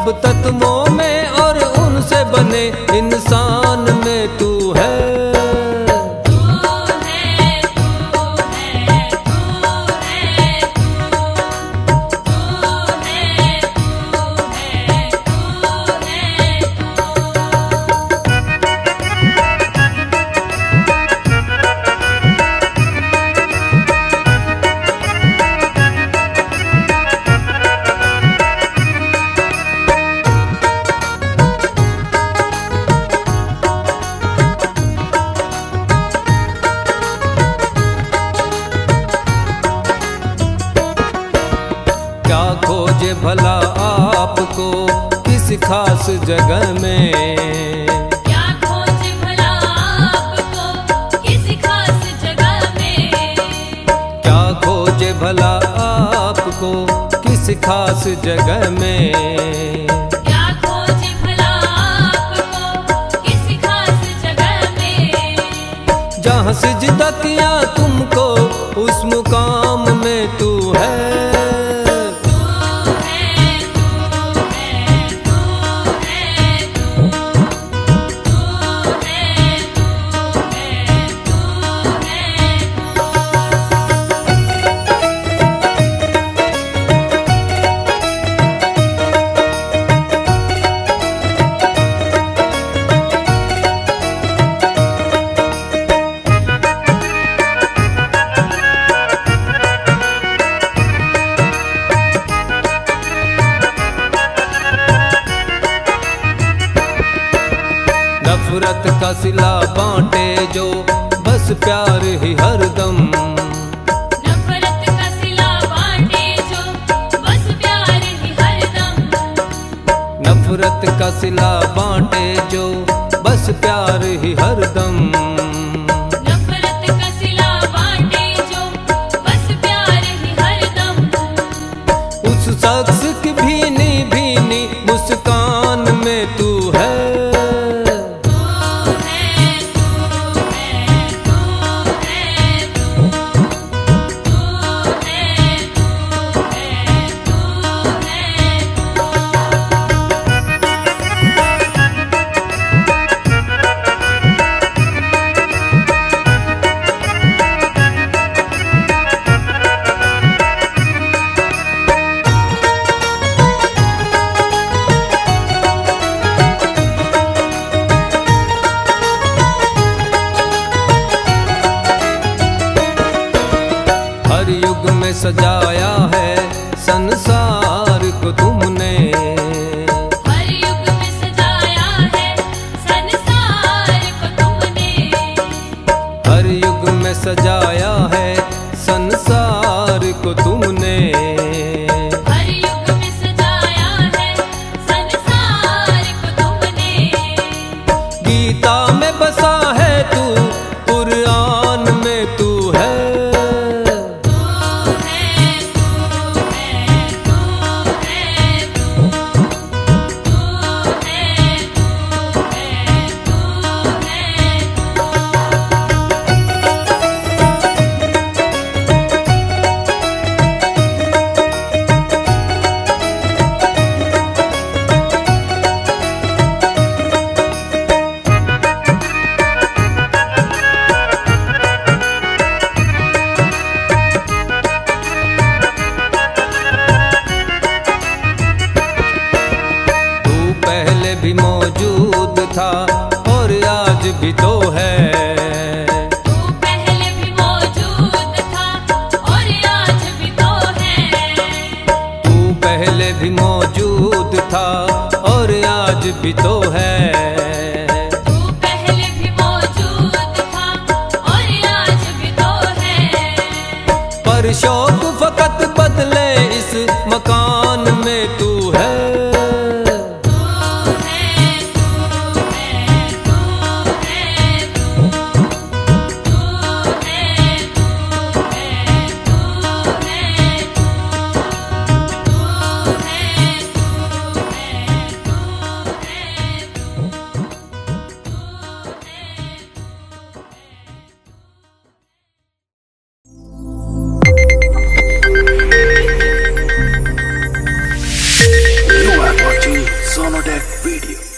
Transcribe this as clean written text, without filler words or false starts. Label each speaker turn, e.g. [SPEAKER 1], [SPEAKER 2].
[SPEAKER 1] सब तत्वों में और उनसे बने इंसान में तू है। क्या खोजे भला आपको किसी खास जगह में,
[SPEAKER 2] क्या खोजे भला आपको किसी खास जगह में,
[SPEAKER 1] क्या खोजे भला आपको किसी खास जगह में,
[SPEAKER 2] क्या खोजे भला आपको किसी खास जगह में।
[SPEAKER 1] जहाँ सिजदा किया तुमको उस मुकाम में तू है। नफरत का सिला बांटे जो बस प्यार ही हरदम,
[SPEAKER 2] नफरत का सिला बांटे जो बस प्यार ही हरदम,
[SPEAKER 1] नफरत का सिला बांटे जो बस प्यार ही हरदम,
[SPEAKER 2] नफरत का सिला बांटे जो बस प्यार ही हरदम।
[SPEAKER 1] उस शख्स की भीनी भीनी मुस्कान में तू है। हर युग में सजाया है संसार को तुमने,
[SPEAKER 2] हर युग में सजाया है संसार को तुमने,
[SPEAKER 1] हर युग में सजाया है संसार को तुमने।
[SPEAKER 2] हर युग में सजाया है संसार को तुमने।
[SPEAKER 1] गीता में बसा है तू, कुरान में तू है। पहले भी मौजूद था और आज भी तो है,
[SPEAKER 2] तू पहले भी मौजूद था और आज भी तो है,
[SPEAKER 1] तू पहले भी मौजूद था और आज भी तो है,
[SPEAKER 2] तू पहले भी मौजूद था और आज भी तो है।
[SPEAKER 1] पर शौक फकत बदले इस मकान में तू है।
[SPEAKER 2] है
[SPEAKER 3] video.